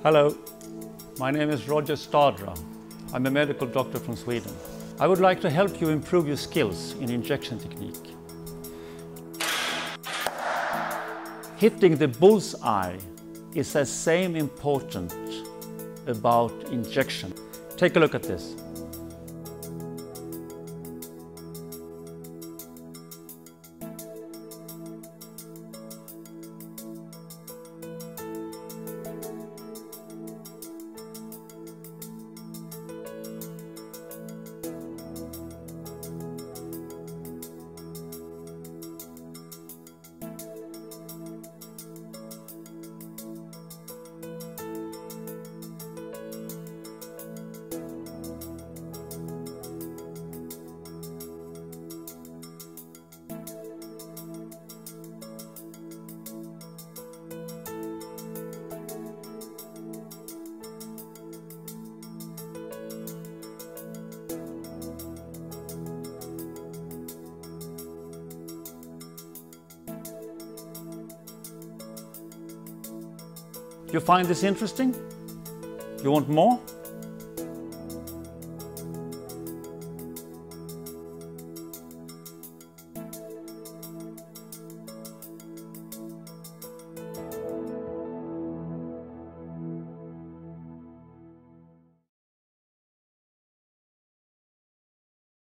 Hello, my name is Roger Stadra. I'm a medical doctor from Sweden. I would like to help you improve your skills in injection technique. Hitting the bullseye is as same important about injection. Take a look at this. You find this interesting? You want more?